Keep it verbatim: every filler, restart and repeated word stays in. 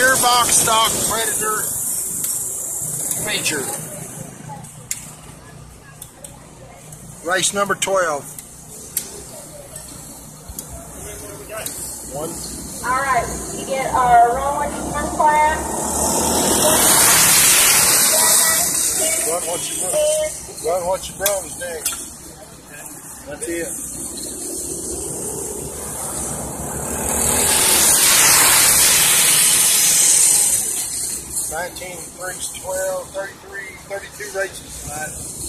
pure box stock Predator feature. Race number twelve. One. All right, you get our Rowan one class. Run what you run. Run what you run is next. That's it. nineteen, three, twelve, thirty-three, thirty-two races tonight.